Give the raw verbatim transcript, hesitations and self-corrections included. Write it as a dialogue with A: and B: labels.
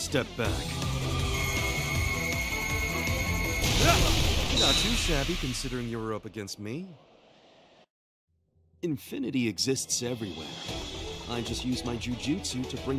A: step back. Not too shabby considering you were up against me. Infinity exists everywhere. I just use my jujutsu to bring